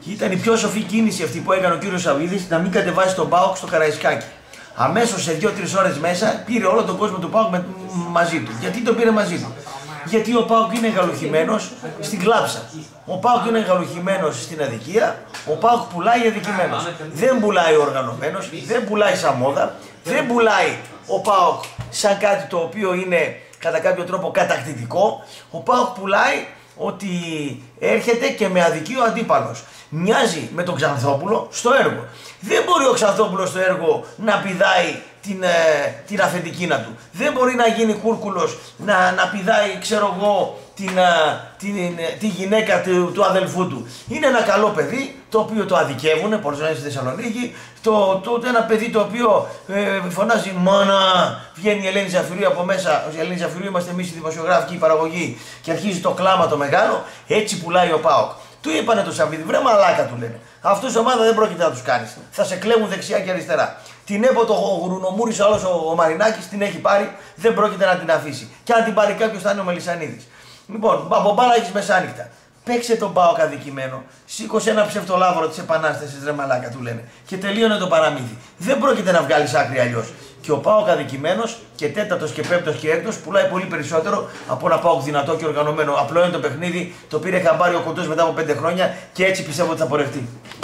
Ήταν η πιο σοφή κίνηση αυτή που έκανε ο κύριος Σαββίδης να μην κατεβάσει τον ΠΑΟΚ στο Καραϊσκάκι. Αμέσως σε 2-3 ώρες μέσα πήρε όλο τον κόσμο του ΠΑΟΚ μαζί του. Γιατί τον πήρε μαζί του? Γιατί ο ΠΑΟΚ είναι εγαλοχημένος στην κλάψα. Ο ΠΑΟΚ είναι εγαλοχημένος στην αδικία. Ο ΠΑΟΚ πουλάει αδικημένος. Δεν πουλάει οργανωμένος, δεν πουλάει σαν μόδα, δεν πουλάει ο ΠΑΟΚ σαν κάτι το οποίο είναι κατά κάποιο τρόπο κατακτητικό. Ο ΠΑΟΚ πουλάει ότι έρχεται και με αδικείο αντίπαλος. Μοιάζει με τον Ξανθόπουλο στο έργο. Δεν μπορεί ο Ξανθόπουλος στο έργο να πηδάει την αφεντικίνα του. Δεν μπορεί να γίνει κούρκουλος να πηδάει, ξέρω εγώ, τη γυναίκα του αδελφού του. Είναι ένα καλό παιδί το οποίο το αδικεύουνε, πολλές φορές στη Θεσσαλονίκη. Ένα παιδί το οποίο φωνάζει μάνα, βγαίνει η Ελένη Ζαφυρίου από μέσα. Η Ελένη Ζαφυρίου είμαστε εμείς οι δημοσιογράφοι και η παραγωγή και αρχίζει το κλάμα το μεγάλο. Έτσι πουλάει ο ΠΑΟΚ. Του είπανε το Σαββίδη, βρε μαλάκα του λένε. Αυτούς ομάδα δεν πρόκειται να τους κάνεις. Θα σε κλέβουν δεξιά και αριστερά. Την έποτο ο Γρουνομούρης, ο Μαρινάκης την έχει πάρει, δεν πρόκειται να την αφήσει. Και αν την πάρει κάποιος θα είναι ο Μελισσανίδης. Λοιπόν, από μπάλα έχεις μεσάνυχτα. Παίξε τον ΠΑΟΚ αδικημένο. Σήκωσε ένα ψευτολάβρο της Επανάστασης, ρε μαλάκα του λένε. Και τελείωνε το παραμύθι. Δεν πρόκειται να βγάλεις άκρη αλλιώς. Και ο ΠΑΟΚ αδικημένος και τέταρτος και πέμπτος και έκτος πουλάει πολύ περισσότερο από ένα ΠΑΟΚ δυνατό και οργανωμένο. Απλό είναι το παιχνίδι, το πήρε χαμπάρι ο Κοντός μετά από 5 χρόνια και έτσι πιστεύω ότι θα πορευτεί.